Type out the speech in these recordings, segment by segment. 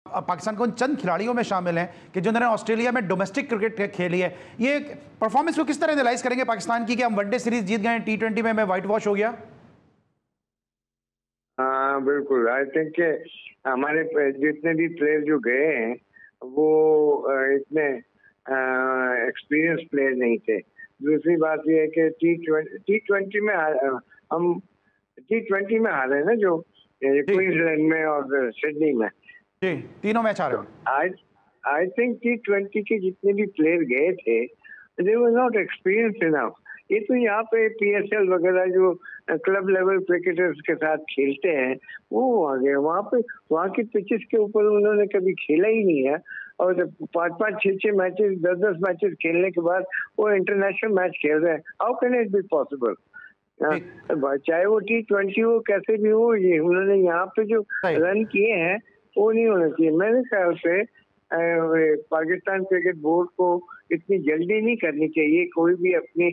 पाकिस्तान को उन चंद खिलाड़ियों में शामिल हैं कि जिन्होंने ऑस्ट्रेलिया में डोमेस्टिक क्रिकेट खेली है। ये परफॉर्मेंस को किस तरह एनालाइज करेंगे पाकिस्तान की कि हम वनडे सीरीज जीत गए, T20 में व्हाइट वॉश हो गया? हाँ बिल्कुल, आई थिंक हमारे जितने भी प्लेयर जो गए हैं वो इतने एक्सपीरियंस प्लेयर नहीं थे। दूसरी बात ये है कि T20 में हम T20 में हारे ना, जो क्वींसलैंड में और सिडनी में, जी तीनों मैच हारे। आई थिंक T20 के जितने भी प्लेयर गए थे they were not experience enough. ये तो यहाँ पे PSL वगैरह जो क्लब लेवल क्रिकेटर्स के साथ खेलते हैं वो आ गए वहाँ की पिचेस के ऊपर उन्होंने कभी खेला ही नहीं है, और 5-5, 6-6 मैचेस, 10-10 मैचेस खेलने के बाद वो इंटरनेशनल मैच खेल रहे हैं। How can it be possible? चाहे वो T20 हो, कैसे भी हो, ये उन्होंने यहाँ पे जो रन किए हैं वो नहीं होना चाहिए। मेरे ख्याल से पाकिस्तान क्रिकेट बोर्ड को इतनी जल्दी नहीं करनी चाहिए कोई भी अपनी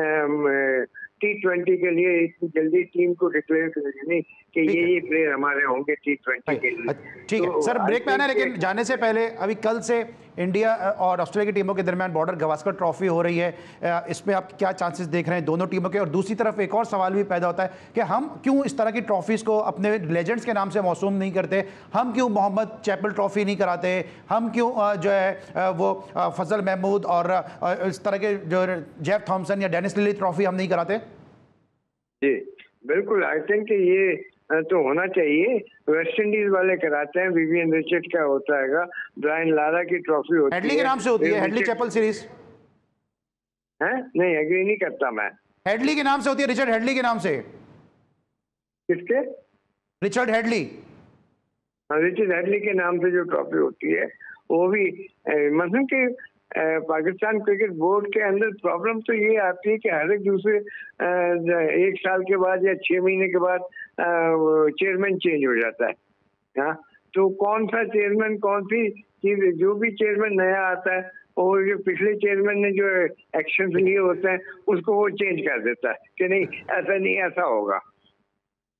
T20 के लिए इतनी जल्दी टीम को डिक्लेयर करनी कि ये प्लेयर हमारे होंगे T20 के लिए। ठीक है सर, ब्रेक में आना, लेकिन जाने से पहले अभी कल से इंडिया और ऑस्ट्रेलिया की टीमों के दरमियान बॉर्डर गावस्कर ट्रॉफी हो रही है, इसमें आप क्या चांसेस देख रहे हैं दोनों टीमों के? और दूसरी तरफ एक और सवाल भी पैदा होता है कि हम क्यों इस तरह की ट्रॉफीज़ को अपने लेजेंड्स के नाम से मौसूम नहीं करते? हम क्यों मोहम्मद चैपल ट्रॉफी नहीं कराते? हम क्यों जो है वो फजल महमूद और इस तरह के जो जेफ थॉमसन या डेनिस लिली ट्रॉफी हम नहीं कराते? जी बिल्कुल, आई थिंक ये तो होना चाहिए। वेस्ट इंडीज वाले कराते हैं, विवियन रिचर्ड का होता है, ब्रायन लारा की ट्रॉफी होती है, हेडली के नाम से होती है, हेडली चैपल सीरीज है। नहीं, एग्री नहीं करता मैं। हेडली के नाम से होती है, रिचर्ड हेडली के नाम से। किसके? Richard Hadlee. रिचर्ड हेडली के नाम से जो ट्रॉफी होती है वो भी मतलब कि पाकिस्तान क्रिकेट बोर्ड के अंदर प्रॉब्लम तो ये आती है कि हर एक दूसरे 1 साल के बाद या 6 महीने के बाद चेयरमैन चेंज हो जाता है। हाँ, तो कौन सा चेयरमैन, कौन सी चीज, जो भी चेयरमैन नया आता है और जो पिछले चेयरमैन ने जो एक्शन लिए होते हैं उसको वो चेंज कर देता है कि नहीं ऐसा नहीं, ऐसा होगा।